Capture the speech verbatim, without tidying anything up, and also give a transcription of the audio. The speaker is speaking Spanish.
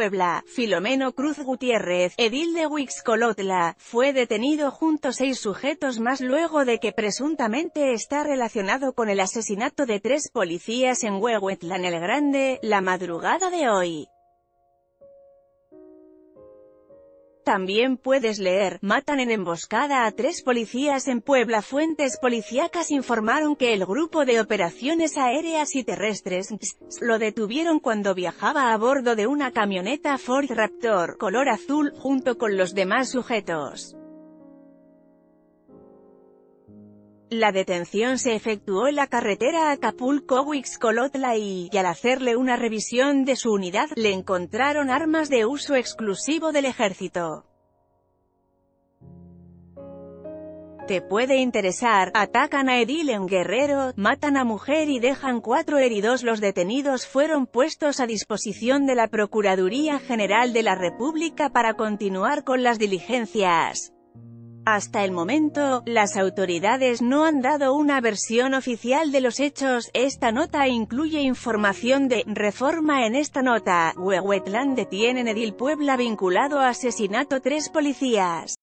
Puebla, Filomeno Cruz Gutiérrez, edil de Huixcolotla, fue detenido junto a seis sujetos más luego de que presuntamente está relacionado con el asesinato de tres policías en Huehuetlán el Grande, la madrugada de hoy. También puedes leer, matan en emboscada a tres policías en Puebla. Fuentes policíacas informaron que el Grupo de Operaciones Aéreas y Terrestres, G S S, lo detuvieron cuando viajaba a bordo de una camioneta Ford Raptor, color azul, junto con los demás sujetos. La detención se efectuó en la carretera Acapulco-Huixcolotla y, y al hacerle una revisión de su unidad, le encontraron armas de uso exclusivo del ejército. Te puede interesar, atacan a edil en Guerrero, matan a mujer y dejan cuatro heridos. Los detenidos fueron puestos a disposición de la Procuraduría General de la República para continuar con las diligencias. Hasta el momento, las autoridades no han dado una versión oficial de los hechos. Esta nota incluye información de Reforma. En esta nota, Huehuetlán detienen edil Puebla vinculado a asesinato tres policías.